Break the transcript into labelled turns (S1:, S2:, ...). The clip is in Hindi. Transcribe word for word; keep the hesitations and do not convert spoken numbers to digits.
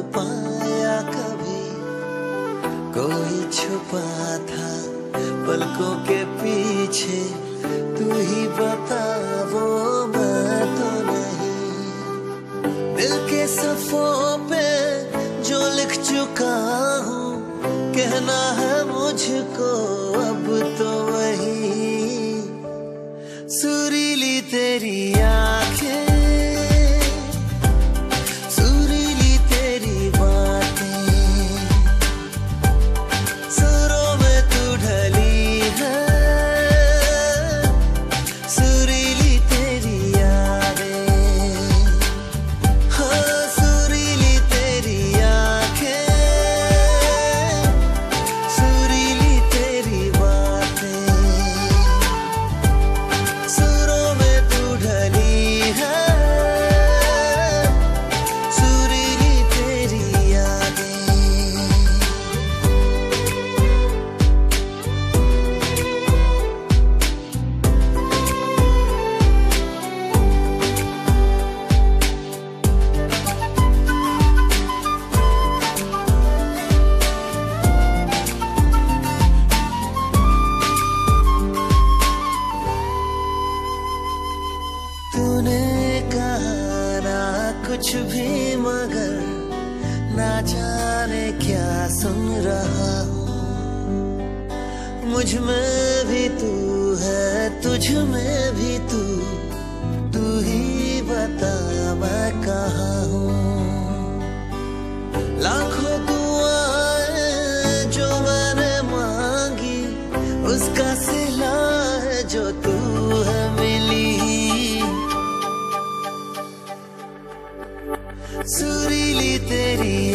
S1: पाया कभी कोई छुपा था पलकों के पीछे, तू ही बता वो मैं तो नहीं। दिल के सफ़ों पे जो लिख चुका हूँ, कहना है मुझको अब तो वही। सुरीली तेरी आंखें, सुरीली तेरी बातें, सुरों में तू ढली है, सुरीली तेरी यादें। हाँ सुरीली तेरी आंखें, सुरीली तेरी बातें, सुरों में तू ढली है, सुरीली तेरी यादें। तूने कहा ना कुछ भी मगर ना जाने क्या सुन रहा हूँ। मुझ में भी तू है, तुझ में भी तू, तू ही बता मैं कहाँ हूँ। लाखों दुआएं जो मैंने मांगी, उसका सिला है जो तू है मिली। सुरीली तेरी